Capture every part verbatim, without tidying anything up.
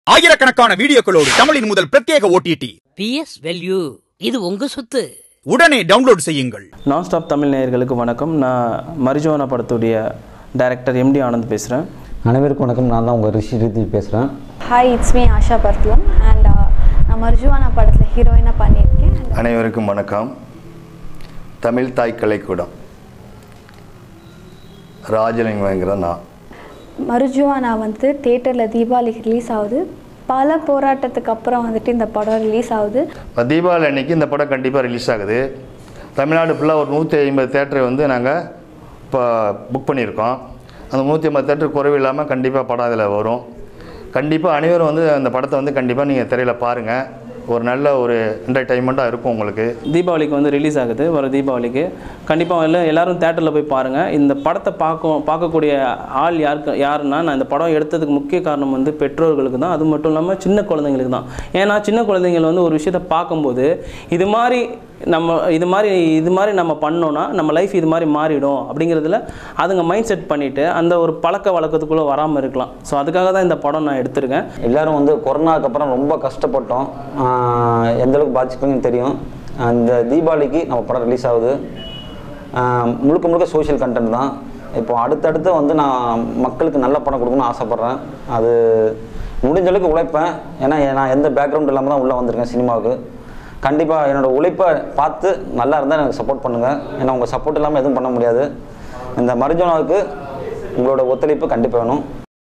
ஆயிரக்கணக்கான வீடியோக்களோடு தமிழின் முதல் பிரத்யேக ஓடிடி பிஎஸ் வேல்யூ இது உங்க சொத்து. உடனே டவுன்லோட் செய்யுங்கள். நான் ஸ்டாப் தமிழ் நேயர்களுக்கு வணக்கம். நான் மரிஜுவானா படத்துடைய டைரக்டர் எம்டி ஆனந்த் பேசுகிறேன். அனைவருக்கும் வணக்கம். நான் தான் உங்கள் ரிஷி ரித்தி பேசுகிறேன். ஹாய், இட்ஸ் மீ ஆஷா பர்த்லம் அண்ட் நான் மரிஜுவானா படத்தில் ஹீரோயினாக பண்ணியிருக்கேன். அனைவருக்கும் வணக்கம். தமிழ் தாய் கலைக்கூடம் ராஜலிங்கங்கிற நான். மரிஜுவானா வந்து தியேட்டரில் தீபாவளிக்கு ரிலீஸ் ஆகுது. பல போராட்டத்துக்கு அப்புறம் வந்துட்டு இந்த படம் ரிலீஸ் ஆகுது. தீபாவளி அன்னைக்கு இந்த படம் கண்டிப்பாக ரிலீஸ் ஆகுது. தமிழ்நாடு ஃபுல்லாக ஒரு நூற்றி ஐம்பது தேட்டரை வந்து நாங்கள் இப்போ புக் பண்ணியிருக்கோம். அந்த நூற்றி ஐம்பது தேட்டர் குறைவு இல்லாமல் கண்டிப்பாக படம் அதில் வரும். கண்டிப்பாக அனைவரும் வந்து அந்த படத்தை வந்து கண்டிப்பாக நீங்கள் திரையில் பாருங்கள். ஒரு நல்ல ஒரு என்டர்டைன்மெண்ட்டாக இருக்கும் உங்களுக்கு. தீபாவளிக்கு வந்து ரிலீஸ் ஆகுது. வர தீபாவளிக்கு கண்டிப்பாக இல்லை எல்லோரும் தேட்டரில் போய் பாருங்கள். இந்த படத்தை பார்க்க பார்க்கக்கூடிய ஆள் யாருக்கு யாருன்னா, நான் இந்த படம் எடுத்ததுக்கு முக்கிய காரணம் வந்து பெற்றோர்களுக்கு தான். அது மட்டும் இல்லாமல் சின்ன குழந்தைங்களுக்கு தான். ஏன்னா சின்ன குழந்தைங்கள் வந்து ஒரு விஷயத்தை பார்க்கும்போது இது மாதிரி நம்ம இது மாதிரி இது மாதிரி நம்ம பண்ணோன்னா நம்ம லைஃப் இது மாதிரி மாறிடும் அப்படிங்கிறதுல அதுங்க மைண்ட் செட் பண்ணிவிட்டு அந்த ஒரு பழக்க வழக்கத்துக்குள்ளே வராமல் இருக்கலாம். ஸோ அதுக்காக தான் இந்த படம் நான் எடுத்திருக்கேன். எல்லோரும் வந்து கொரோனாவுக்கு அப்புறம் ரொம்ப கஷ்டப்பட்டோம். எந்தளவுக்கு பாதிச்சுப்பீங்கன்னு தெரியும். அந்த தீபாவளிக்கு நம்ம படம் ரிலீஸ் ஆகுது. முழுக்க முழுக்க சோஷியல் கண்டென்ட் தான். இப்போ அடுத்தடுத்து வந்து நான் மக்களுக்கு நல்ல படம் கொடுக்கணும்னு ஆசைப்பட்றேன். அது முடிஞ்ச அளவுக்கு உழைப்பேன். ஏன்னா நான் எந்த பேக்ரவுண்ட் இல்லாமல் தான் உள்ளே வந்திருக்கேன் சினிமாவுக்கு. கண்டிப்பாக என்னோடய உழைப்பை பார்த்து நல்லா இருந்தால் எனக்கு சப்போர்ட் பண்ணுங்கள். ஏன்னா உங்கள் சப்போர்ட் இல்லாமல் எதுவும் பண்ண முடியாது. இந்த மரிஜுவானாவுக்கு உங்களோட ஒத்துழைப்பு கண்டிப்பாக வேணும்.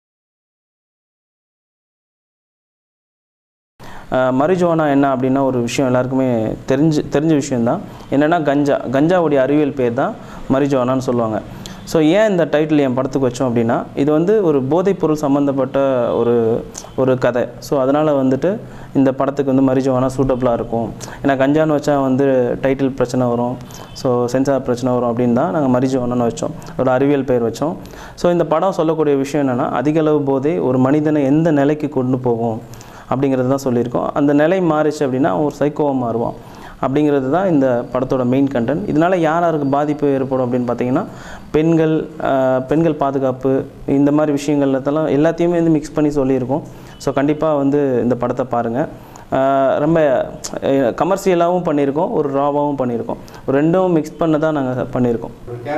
மரிஜுவானா என்ன அப்படின்னா ஒரு விஷயம் எல்லாருக்குமே தெரிஞ்சு தெரிஞ்ச விஷயந்தான். என்னென்னா கஞ்சா கஞ்சாவுடைய அறிவியல் பேர் தான் மரிஜுவானான்னு சொல்லுவாங்க. ஸோ ஏன் இந்த டைட்டில் என் படத்துக்கு வச்சோம் அப்படின்னா, இது வந்து ஒரு போதைப்பொருள் சம்மந்தப்பட்ட ஒரு ஒரு கதை. ஸோ அதனால் வந்துட்டு இந்த படத்துக்கு வந்து மரிஜுவானா சூட்டபுளாக இருக்கும். ஏன்னா கஞ்சான்னு வச்சா வந்து டைட்டில் பிரச்சனை வரும், ஸோ சென்சார் பிரச்சனை வரும் அப்படின்னு தான் நாங்கள் மரிஜுவானான்னு வச்சோம். ஒரு அறிவியல் பெயர் வச்சோம். ஸோ இந்த படம் சொல்லக்கூடிய விஷயம் என்னென்னா, அதிகளவு போதை ஒரு மனிதனை எந்த நிலைக்கு கொண்டு போகும் அப்படிங்கிறது தான் சொல்லியிருக்கோம். அந்த நிலை மாறிச்சு அப்படின்னா ஒரு சைக்கோவாக மாறுவான் அப்படிங்கிறது தான் இந்த படத்தோட மெயின் கண்டென்ட். இதனால் யார் யாருக்கு பாதிப்பு ஏற்படும் அப்படின்னு பார்த்தீங்கன்னா, பெண்கள் பெண்கள் பாதுகாப்பு இந்த மாதிரி விஷயங்கள்லாம் எல்லாத்தையுமே வந்து மிக்ஸ் பண்ணி சொல்லியிருக்கோம். ஸோ கண்டிப்பாக வந்து இந்த படத்தை பாருங்கள். ரொம்ப கமர்ஷியலாகவும் பண்ணியிருக்கோம், ஒரு ராவாகவும் பண்ணியிருக்கோம். ஒரு ரெண்டும் மிக்ஸ் பண்ண தான் நாங்கள் பண்ணியிருக்கோம்.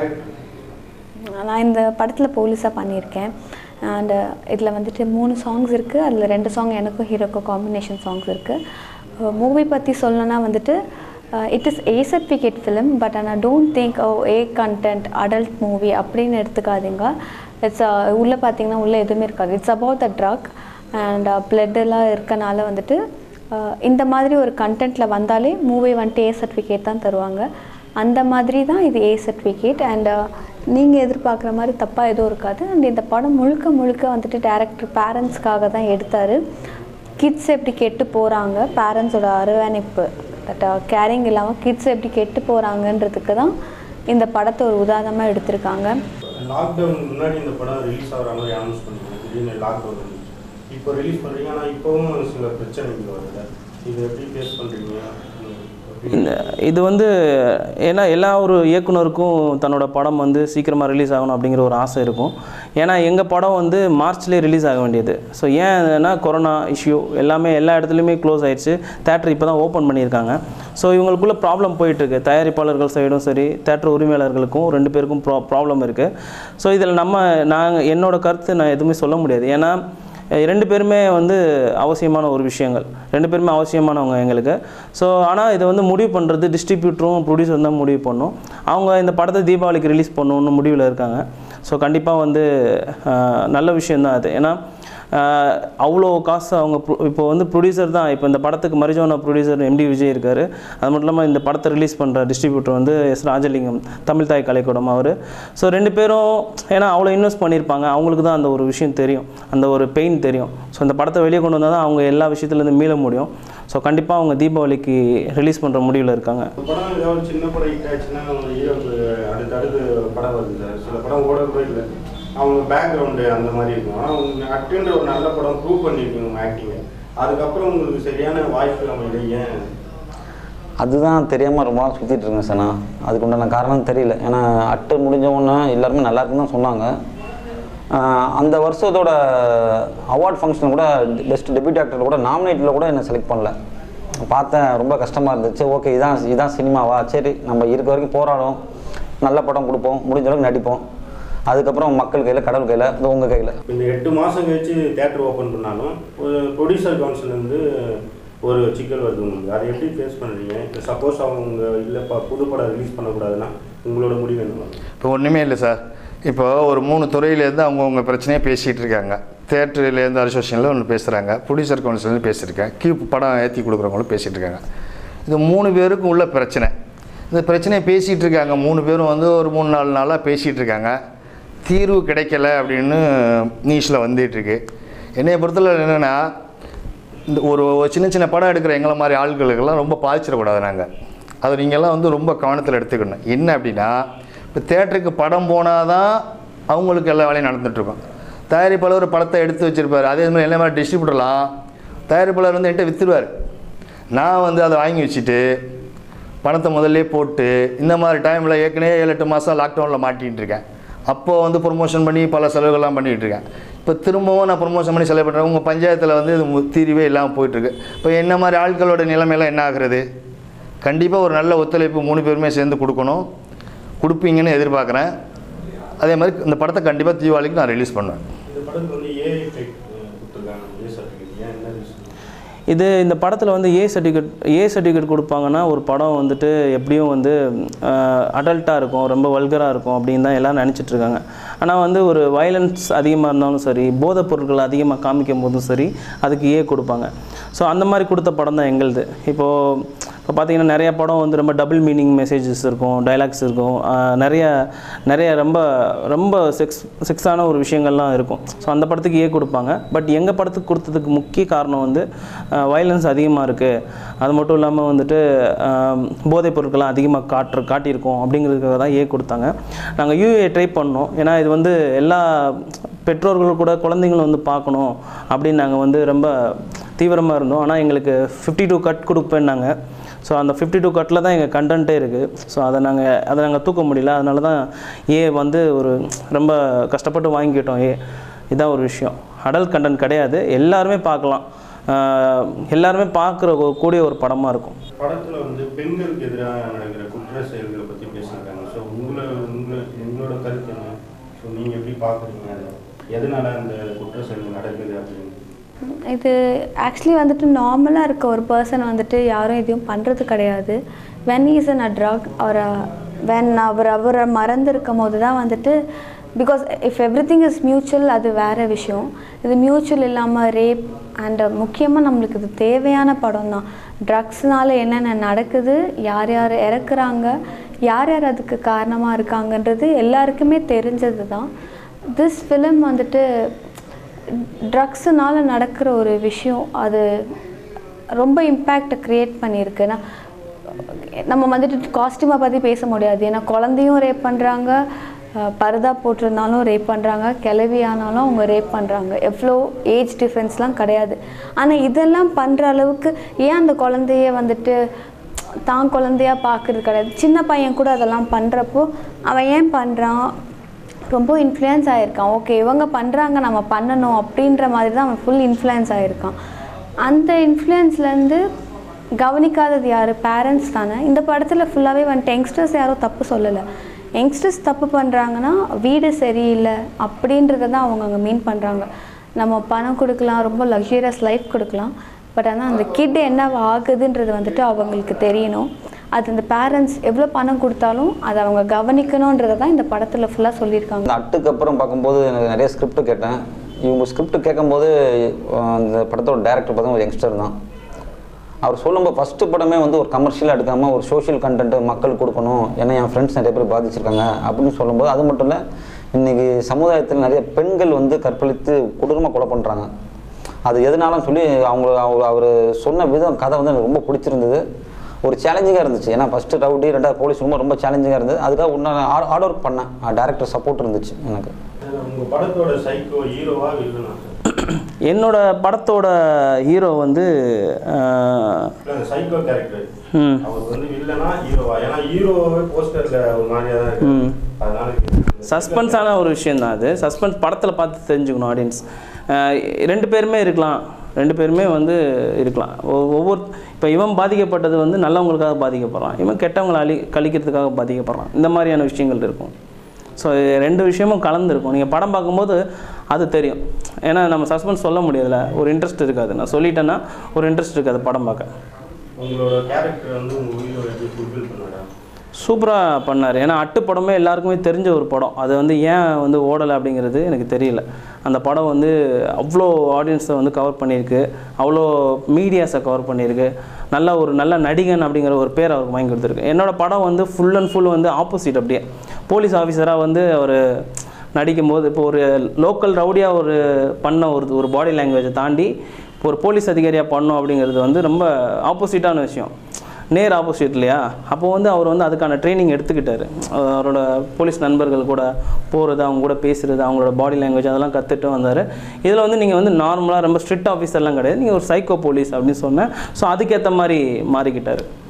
நான் இந்த படத்தில் போலீஸாக பண்ணியிருக்கேன். அண்ட் இதில் வந்துட்டு மூணு சாங்ஸ் இருக்குது. அதில் ரெண்டு சாங் எனக்கும் ஹீரோக்கும் காம்பினேஷன் சாங்ஸ் இருக்குது. மூவி பற்றி சொல்லணுன்னா வந்துட்டு it is A certificate film. But ஆனால் don't think oh a content adult movie அப்படின்னு எடுத்துக்காதீங்க. இட்ஸ் உள்ளே பார்த்தீங்கன்னா உள்ளே எதுவுமே இருக்காது. It's about the drug and பிளட்டெல்லாம் இருக்கனால வந்துட்டு இந்த மாதிரி ஒரு கண்டென்ட்டில் வந்தாலே மூவி வந்துட்டு ஏ சர்டிஃபிகேட் தான் தருவாங்க. அந்த மாதிரி தான் இது ஏ சர்டிஃபிகேட். அண்ட் நீங்கள் எதிர்பார்க்குற மாதிரி தப்பாக எதுவும் இருக்காது. அண்ட் இந்த படம் முழுக்க முழுக்க வந்துட்டு டேரக்டர் பேரண்ட்ஸ்க்காக தான் எடுத்தார். கிட்ஸ் எப்படி கெட்டு போகிறாங்க, பேரண்ட்ஸோட அரவணைப்பு தட் கேரிங் இல்லாமல் கிட்ஸ் எப்படி கெட்டு போகிறாங்கன்றதுக்கு தான் இந்த படத்தை ஒரு உதாரணமாக எடுத்திருக்காங்க. லாக்டவுன் முன்னாடி இந்த படம் ரிலீஸ் ஆகிற மாதிரி அனௌன்ஸ் பண்ணிருக்காங்க. திடீர்னு லாக்டவுன் இப்போ ரிலீஸ் பண்ணுறீங்க. ஆனால் இப்போவும் சில பிரச்சனைகள் வருது. இது எப்படி ஃபேஸ் பண்ணுறீங்க? இந்த இது வந்து ஏன்னா எல்லா ஒரு இயக்குனருக்கும் தன்னோட படம் வந்து சீக்கிரமாக ரிலீஸ் ஆகணும் அப்படிங்கிற ஒரு ஆசை இருக்கும். ஏன்னா எங்கள் படம் வந்து மார்ச்லேயே ரிலீஸ் ஆக வேண்டியது. ஸோ ஏன்னா கொரோனா இஷ்யூ எல்லாமே எல்லா இடத்துலையுமே க்ளோஸ் ஆகிடுச்சு. தேட்டர் இப்போ தான் ஓப்பன் பண்ணியிருக்காங்க. ஸோ இவங்களுக்குள்ளே ப்ராப்ளம் போயிட்டுருக்கு. தயாரிப்பாளர்கள் சைடும் சரி, தேட்டர் உரிமையாளர்களுக்கும் ரெண்டு பேருக்கும் ப்ரா ப்ராப்ளம் இருக்குது. ஸோ இதில் நம்ம நாங்கள் என்னோடய கருத்து நான் எதுவுமே சொல்ல முடியாது. ஏன்னா ரெண்டு பேருமே வந்து அவசியமான ஒரு விஷயங்கள், ரெண்டு பேருமே அவசியமானவங்க எங்களுக்கு. ஸோ ஆனால் இதை வந்து முடிவு பண்ணுறது டிஸ்ட்ரிபியூட்டரும் ப்ரொடியூசர் தான் முடிவு பண்ணணும். அவங்க இந்த படத்தை தீபாவளிக்கு ரிலீஸ் பண்ணணுன்னு முடிவில் இருக்காங்க. ஸோ கண்டிப்பாக வந்து நல்ல விஷயந்தான் அது. ஏன்னா அவ்வளோ காசு அவங்க இப்போ வந்து ப்ரொடியூசர் தான். இப்போ இந்த படத்துக்கு மரிஜுவானா ப்ரொடியூசர் எம்டி விஜய் இருக்கார். அது மட்டும் இல்லாமல் இந்த படத்தை ரிலீஸ் பண்ணுற டிஸ்ட்ரிபியூட்டர் வந்து எஸ் ராஜலிங்கம், தமிழ் தாய் கலைக்கூடம் அவர். ஸோ ரெண்டு பேரும் ஏன்னா அவ்வளோ இன்வெஸ்ட் பண்ணியிருப்பாங்க. அவங்களுக்கு தான் அந்த ஒரு விஷயம் தெரியும், அந்த ஒரு பெயின் தெரியும். ஸோ இந்த படத்தை வெளியே கொண்டு வந்தால் தான் அவங்க எல்லா விஷயத்துலேருந்து மீள முடியும். ஸோ கண்டிப்பாக அவங்க தீபாவளிக்கு ரிலீஸ் பண்ணுற முடிவில் இருக்காங்க. படம் ஏதாவது சின்ன படம் ஹிட் ஆச்சுன்னா ஹீரோக்கு அடுத்து அடுத்து படம் வருது சார். சில படம் ஓட கூட இல்லை, அவங்க பேக்ரவுண்டு அந்த மாதிரி இருக்கும். ஆனால் அவங்க அட்டுன்ற ஒரு நல்ல படம் ப்ரூவ் பண்ணியிருக்கீங்க உங்கள் ஆக்டிங்கை. அதுக்கப்புறம் உங்களுக்கு சரியான வாய்ப்பு அமையல. ஏன் அதுதான் தெரியாமல் ரொம்ப நாள் சுற்றிட்டு இருக்கேன் சார். நான் அதுக்கு உண்டான காரணம் தெரியல. ஏன்னா அட்டு முடிஞ்சவொன்னே எல்லாருமே நல்லா இருக்குன்னு தான் சொன்னாங்க. அந்த வருஷத்தோட அவார்ட் ஃபங்க்ஷன் கூட பெஸ்ட் டெபியூட் ஆக்டர் கூட நாமினேட்டில் கூட என்னை செலக்ட் பண்ணல. பார்த்தேன், ரொம்ப கஷ்டமாக இருந்துச்சு. ஓகே, இதான் இதான் சினிமாவா, சரி நம்ம இருக்க வரைக்கும் போராடும், நல்ல படம் கொடுப்போம், முடிஞ்ச அளவுக்கு நடிப்போம், அதுக்கப்புறம் மக்கள் கையில் கடவுள் கையில் இது உங்கள் கையில். இந்த எட்டு மாதம் கழிச்சு தேட்டர் ஓப்பன் பண்ணாலும் ஒரு ப்ரொடியூசர் கவுன்சிலேருந்து ஒரு சிக்கல் வருது உங்களுக்கு. அதை எப்படி ஃபேஸ் பண்ணுறீங்க? இப்போ சப்போஸ் அவங்க இல்லைப்பா புது படம் ரிலீஸ் பண்ணக்கூடாதுன்னா உங்களோட முடிவு என்ன? இப்போ ஒன்றுமே இல்லை சார். இப்போ ஒரு மூணு துறையிலேருந்து அவங்கவுங்க பிரச்சனையாக பேசிகிட்டு இருக்காங்க. தேட்டர்லேருந்து அசோசியேஷனில் ஒன்று பேசுகிறாங்க, ப்ரொடியூசர் கவுன்சிலேருந்து பேசியிருக்கேன், கியூப் படம் ஏற்றி கொடுக்குறவங்களும் பேசிகிட்டு இருக்காங்க. இது மூணு பேருக்கும் உள்ள பிரச்சனை. இந்த பிரச்சனையை பேசிகிட்டு இருக்காங்க. மூணு பேரும் வந்து ஒரு மூணு நாலு நாளாக பேசிகிட்டு இருக்காங்க. தீர்வு கிடைக்கல அப்படின்னு நியூஸில் வந்துட்டுருக்கு. என்னைய பொறுத்தவரை என்னென்னா, இந்த ஒரு சின்ன சின்ன படம் எடுக்கிற எங்களை மாதிரி ஆட்களுக்கெல்லாம் ரொம்ப பாதிச்சிடக்கூடாது. நாங்கள் அதை நீங்கள்லாம் வந்து ரொம்ப கவனத்தில் எடுத்துக்கணும். என்ன அப்படின்னா, இப்போ தேட்டருக்கு படம் போனால் தான் அவங்களுக்கு எல்லா வேலையும் நடந்துகிட்ருக்கோம். தயாரிப்பாளர் ஒரு படத்தை எடுத்து வச்சுருப்பார், அதே மாதிரி எல்லா மாதிரி டிஸ்ட்ரிபியூட்டர்லாம் தயாரிப்பாளர் வந்து என்கிட்ட விற்றுருவார். நான் வந்து அதை வாங்கி வச்சுட்டு பணத்தை முதல்லே போட்டு இந்த மாதிரி டைமில் ஏற்கனவே ஏழு எட்டு மாதம் லாக்டவுனில் மாட்டிகிட்டு இருக்கேன். அப்போது வந்து ப்ரொமோஷன் பண்ணி பல செலவுகள்லாம் பண்ணிகிட்டு இருக்கேன். இப்போ திரும்பவும் நான் ப்ரொமோஷன் பண்ணி செலவு பண்ணுறேன். உங்கள் பஞ்சாயத்தில் வந்து இது தீர்வே இல்லாமல் போயிட்டுருக்கு. இப்போ என்ன மாதிரி ஆட்களோட நிலைமையெல்லாம் என்ன ஆகுறது? கண்டிப்பாக ஒரு நல்ல ஒத்துழைப்பு மூணு பேருமே சேர்ந்து கொடுக்கணும், கொடுப்பீங்கன்னு எதிர்பார்க்குறேன். அதே மாதிரி இந்த படத்தை கண்டிப்பாக தீபாவளிக்கு நான் ரிலீஸ் பண்ணுவேன். இது இந்த படத்தில் வந்து ஏ சர்டிஃபிகேட் ஏ சர்டிஃபிகேட் கொடுப்பாங்கன்னா ஒரு படம் வந்துட்டு எப்படியும் வந்து அடல்ட்டாக இருக்கும், ரொம்ப வல்கராக இருக்கும் அப்படின்னு தான் எல்லோரும் நினச்சிட்ருக்காங்க. ஆனால் வந்து ஒரு வயலன்ஸ் அதிகமாக இருந்தாலும் சரி, போதைப் பொருட்கள் அதிகமாக காமிக்கும் போதும் சரி, அதுக்கு ஏ கொடுப்பாங்க. ஸோ அந்த மாதிரி கொடுத்த படம் தான் எங்களுது. இப்போது இப்போ பார்த்திங்கன்னா நிறையா படம் வந்து ரொம்ப டபுள் மீனிங் மெசேஜஸ் இருக்கும், டைலாக்ஸ் இருக்கும், நிறைய நிறைய ரொம்ப ரொம்ப செக்ஸ் செக்ஸான ஒரு விஷயங்கள்லாம் இருக்கும். ஸோ அந்த படத்துக்கு ஏ கொடுப்பாங்க. பட் எங்கள் படத்துக்கு கொடுத்ததுக்கு முக்கிய காரணம் வந்து வயலன்ஸ் அதிகமாக இருக்குது, அது மட்டும் இல்லாமல் வந்துட்டு போதைப் பொருட்கள்லாம் அதிகமாக காட்டு காட்டியிருக்கோம் அப்படிங்கிறதுக்காக தான் ஏ கொடுத்தாங்க. நாங்கள் யூஏ ட்ரை பண்ணோம். ஏன்னா இது வந்து எல்லா பெற்றோர்கள் கூட குழந்தைங்களும் வந்து பார்க்கணும் அப்படின்னு நாங்கள் வந்து ரொம்ப தீவிரமாக இருந்தோம். ஆனால் எங்களுக்கு ஃபிஃப்டி டூ கட் கொடுப்பேன்னாங்க. ஸோ அந்த ஃபிஃப்டி டூ கட்டில் தான் எங்கள் கண்டென்ட்டே இருக்குது. ஸோ அதை நாங்கள் அதை நாங்கள் தூக்க முடியல. அதனால தான் ஏ வந்து ஒரு ரொம்ப கஷ்டப்பட்டு வாங்கிக்கிட்டோம். ஏ இதான் ஒரு விஷயம். அடல்ட் கண்டென்ட் கிடையாது, எல்லாருமே பார்க்கலாம், எல்லாருமே பார்க்குற கூடிய ஒரு படமாக இருக்கும். படத்தில் வந்து பெண்களுக்கு எதிராக நடக்கிற குற்ற செயல்களை பற்றி பேசியிருக்காங்க. ஸோ உங்களை உங்களை உங்களோட கருத்து என்ன? ஸோ நீங்கள் எப்படி பார்க்குறீங்க, எதனால அந்த குற்ற செயல்கள் நடக்குது அப்படின்னு? இது ஆக்சுவலி வந்துட்டு நார்மலாக இருக்க ஒரு பர்சன் வந்துட்டு யாரும் எதையும் பண்ணுறது கிடையாது. When is an a drug ஒரு வென் அவர் அவரை மறந்துருக்கும் போது தான் வந்துட்டு, because if everything is mutual அது வேறு விஷயம். இது மியூச்சுவல் இல்லாமல் ரேப் அண்ட் முக்கியமாக நம்மளுக்கு இது தேவையான படம் தான். ட்ரக்ஸ்னால என்னென்ன நடக்குது, யார் யார் இறக்குறாங்க, யார் யார் அதுக்கு காரணமாக இருக்காங்கன்றது எல்லாருக்குமே தெரிஞ்சது தான். திஸ் ஃபிலிம் வந்துட்டு ட்ரக்ஸுனால் நடக்கிற ஒரு விஷயம், அது ரொம்ப இம்பேக்டை க்ரியேட் பண்ணியிருக்குன்னா, நம்ம வந்துட்டு காஸ்டியூமை பற்றி பேச முடியாது. ஏன்னா குழந்தையும் ரேப் பண்ணுறாங்க, பரதா போட்டிருந்தாலும் ரேப் பண்ணுறாங்க, கிளவி ஆனாலும் அவங்க ரேப் பண்ணுறாங்க. எவ்வளோ ஏஜ் டிஃப்ரென்ஸ்லாம் கிடையாது. ஆனால் இதெல்லாம் பண்ணுற அளவுக்கு ஏன் அந்த குழந்தைய வந்துட்டு தான் குழந்தையாக பார்க்குறது கிடையாது. சின்ன பையன் கூட அதெல்லாம் பண்ணுறப்போ அவன் ஏன் பண்ணுறான், ரொம்ப இன்ஃப்ளூயன்ஸ் ஆகிருக்கான். ஓகே இவங்க பண்ணுறாங்க நம்ம பண்ணணும் அப்படின்ற மாதிரி தான் அவன் ஃபுல் இன்ஃப்ளூயன்ஸ் ஆகிருக்கான். அந்த இன்ஃப்ளூயன்ஸ்லேருந்து கவனிக்காதது யார்? பேரண்ட்ஸ் தானே. இந்த படத்தில் ஃபுல்லாகவே வந்துட்டு யங்ஸ்டர்ஸ் யாரும் தப்பு சொல்லலை. யங்ஸ்டர்ஸ் தப்பு பண்ணுறாங்கன்னா வீடு சரியில்லை அப்படின்றத தான் அவங்க அங்கே மீன் பண்ணுறாங்க. நம்ம பணம் கொடுக்கலாம், ரொம்ப லக்ஸூரியஸ் லைஃப் கொடுக்கலாம், பட் ஆனால் அந்த கிட் என்ன ஆகுதுன்றது வந்துட்டு அவங்களுக்கு தெரியணும். அது அந்த பேரண்ட்ஸ் எவ்வளோ பணம் கொடுத்தாலும் அதை அவங்க கவனிக்கணுன்றதை தான் இந்த படத்தில் ஃபுல்லாக சொல்லியிருக்காங்க. இந்த அட்டுக்கு அப்புறம் பார்க்கும்போது எனக்கு நிறைய ஸ்கிரிப்ட் கேட்டேன். இவங்க ஸ்கிரிப்ட் கேட்கும்போது அந்த படத்தோட டேரக்டர் பார்த்தா ஒரு யங்ஸ்டர் தான். அவர் சொல்லும்போது ஃபஸ்ட்டு படமே வந்து ஒரு கமர்ஷியலாக எடுக்காமல் ஒரு சோஷியல் கண்டென்ட்டு மக்கள் கொடுக்கணும், ஏன்னா என் ஃப்ரெண்ட்ஸ் நிறைய பேர் பாதிச்சிருக்காங்க அப்படின்னு சொல்லும்போது, அது மட்டும் இல்லை இன்றைக்கி சமுதாயத்தில் நிறைய பெண்கள் வந்து கற்பழித்து கொடூரமாக கொலை பண்ணுறாங்க. அது எதனாலும் சொல்லி அவங்க அவர் சொன்ன விதம் கதை வந்து எனக்கு ரொம்ப பிடிச்சிருந்தது. ஒரு சேலஞ்சிங்காக இருந்துச்சு. ஏன்னா ஃபஸ்ட்டு ரவுடி, ரெண்டாவது போலீஸ், ரொம்ப ரொம்ப சேலஞ்சிங்காக இருந்தது. அதுக்காக இன்னும் ஹார்ட் ஒர்க் பண்ணேன். டேரக்டர் சப்போர்ட் இருந்துச்சு எனக்கு. உங்கள் படத்தோட சைக்கோ ஹீரோவா இல்லைனா என்னோட படத்தோட ஹீரோ வந்து சைக்கோ கேரக்டர் அவர் வந்து வில்லனா ஹீரோவா? ஏன்னா ஹீரோவே போஸ்டர்ல ஒரு மாதிரியா தான் இருக்கு. அதனால சஸ்பென்ஸான ஒரு விஷயம் தான் அது. சஸ்பென்ஸ் படத்தில் பார்த்து தெரிஞ்சுக்கணும் ஆடியன்ஸ். ரெண்டு பேருமே இருக்கலாம், ரெண்டு பேருமே வந்து இருக்கலாம். ஒவ்வொரு இப்போ இவன் பாதிக்கப்பட்டது வந்து நல்லவங்களுக்காக பாதிக்கப்படுறான், இவன் கெட்டவங்களை அழி கழிக்கிறதுக்காக பாதிக்கப்படுறான். இந்த மாதிரியான விஷயங்கள் இருக்கும். ஸோ ரெண்டு விஷயமும் கலந்துருக்கும். நீங்கள் படம் பார்க்கும்போது அது தெரியும். ஏன்னா நம்ம சஸ்பென்ஸ் சொல்ல முடியாதுல்ல, ஒரு இன்ட்ரெஸ்ட் இருக்காது. நான் சொல்லிட்டேன்னா ஒரு இன்ட்ரெஸ்ட் இருக்காது படம் பார்க்க. உங்களோட கேரக்டர் வந்து உங்கள் ஹீரோ எப்படி ஃபுல்ஃபில் பண்ணாரா? சூப்பராக பண்ணார். ஏன்னா அட்டு படமே எல்லாருக்குமே தெரிஞ்ச ஒரு படம். அது வந்து ஏன் வந்து ஓடலை அப்படிங்கிறது எனக்கு தெரியல. அந்த படம் வந்து அவ்வளோ ஆடியன்ஸை வந்து கவர் பண்ணியிருக்கு, அவ்வளோ மீடியாஸை கவர் பண்ணியிருக்கு. நல்ல ஒரு நல்ல நடிகன் அப்படிங்கிற ஒரு பேர் அவருக்கு வாங்கி கொடுத்துருக்கு. என்னோடய படம் வந்து ஃபுல் அண்ட் ஃபுல் வந்து ஆப்போசிட். அப்படியே போலீஸ் ஆஃபீஸராக வந்து அவர் நடிக்கும்போது, இப்போ ஒரு லோக்கல் ரவுடியாக ஒரு பண்ண ஒரு ஒரு பாடி லாங்குவேஜை தாண்டி இப்போ ஒரு போலீஸ் அதிகாரியாக பண்ணோம் அப்படிங்கிறது வந்து ரொம்ப ஆப்போசிட்டான விஷயம். நேர் ஆப்போசிட் இல்லையா? அப்போ வந்து அவர் வந்து அதுக்கான ட்ரைனிங் எடுத்துக்கிட்டார். அவரோட போலீஸ் நண்பர்கள் கூட போகிறது, அவங்க கூட பேசுகிறது, அவங்களோட பாடி லாங்குவேஜ் அதெல்லாம் கற்றுட்டு வந்தார். இதில் வந்து நீங்கள் வந்து நார்மலாக ரொம்ப ஸ்ட்ரிக்ட் ஆஃபீஸர்லாம் கிடையாது, நீங்கள் ஒரு சைக்கோ போலீஸ் அப்படின்னு சொன்னேன். ஸோ அதுக்கேற்ற மாதிரி மாறிக்கிட்டார்.